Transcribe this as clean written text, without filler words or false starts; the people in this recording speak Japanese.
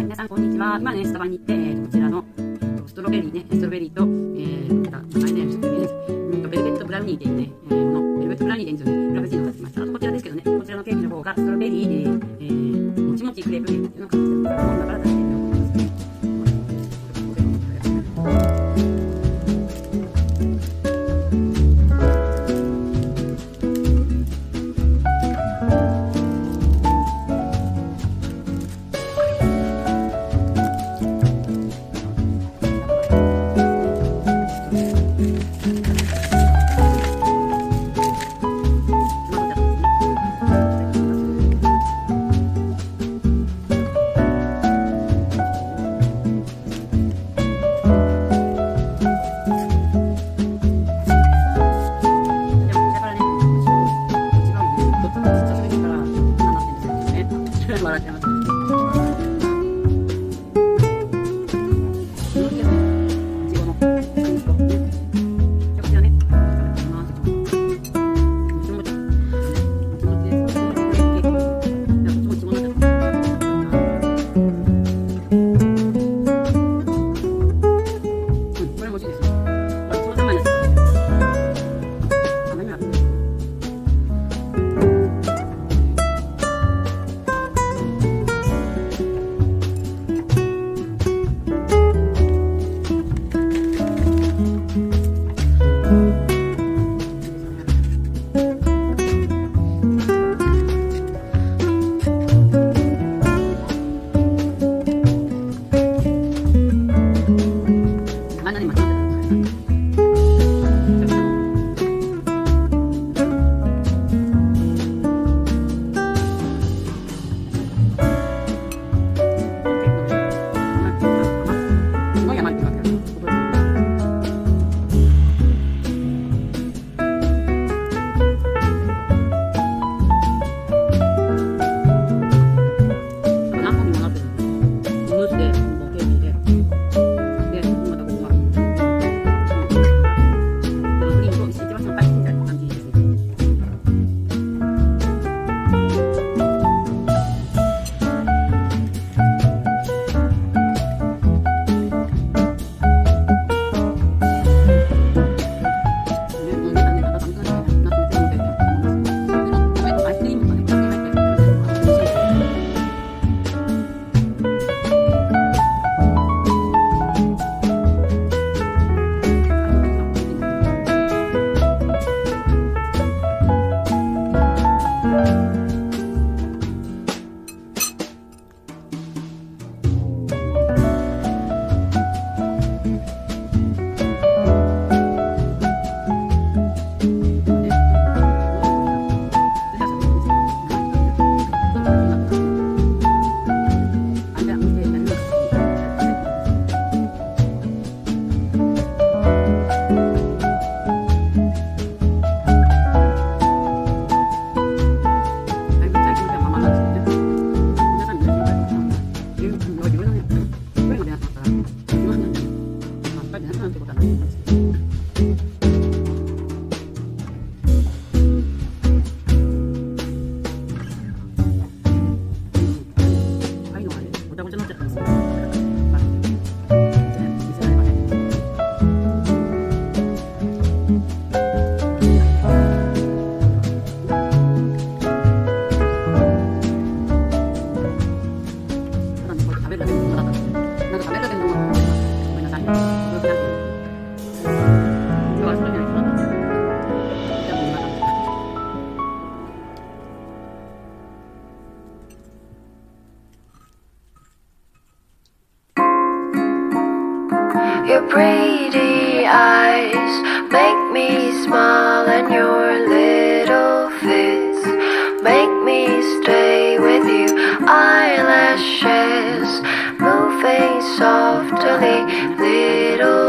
皆さんこんにちは。今ね、スタバに行って、こちらのストロベリーね、ストロベリーと、名前ね、ベルベットブラウニーっていうね、ベルベットブラウニーでフラペチーノを買ってきました。あとこちらですけどね、こちらのケーキの方がストロベリー、もちもちクレープケーキっていうのを買ってきました。今から食べてみようと思います。笑ってます。 Your pretty eyes make me smile, and your little fits make me stay with you. Eyelashes moving softly, little